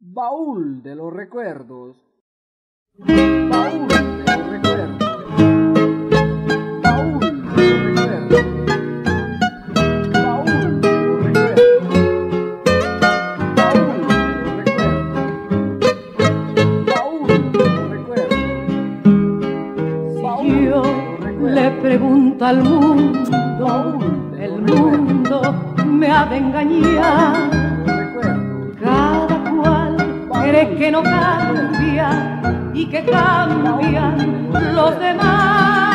Baúl de los recuerdos. Baúl de los recuerdos. Baúl de los recuerdos. Baúl de los recuerdos. Baúl de los recuerdos. Baúl de los recuerdos. Si yo le pregunto al mundo, el mundo me ha de engañar. Cada cual cree que no cambia y que cambian los demás.